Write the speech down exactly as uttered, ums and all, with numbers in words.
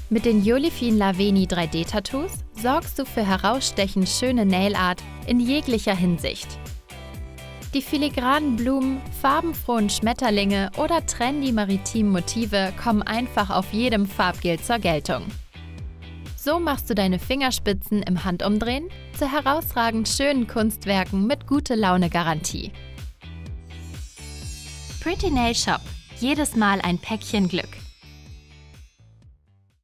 Mit den Jolyphine Laveni drei D Tattoos sorgst du für herausstechend schöne Nailart in jeglicher Hinsicht. Die filigranen Blumen, farbenfrohen Schmetterlinge oder trendy maritimen Motive kommen einfach auf jedem Farbgel zur Geltung. So machst du deine Fingerspitzen im Handumdrehen zu herausragend schönen Kunstwerken mit Gute-Laune-Garantie. Pretty Nail Shop. Jedes Mal ein Päckchen Glück.